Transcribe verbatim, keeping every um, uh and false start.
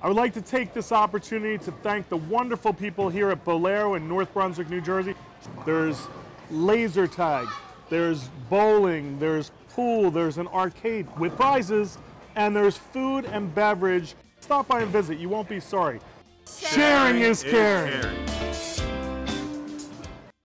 I would like to take this opportunity to thank the wonderful people here at Bowlero in North Brunswick, New Jersey. There's laser tag, there's bowling, there's pool, there's an arcade with prizes, and there's food and beverage. Stop by and visit, you won't be sorry. Sharing, Sharing is caring. Is caring.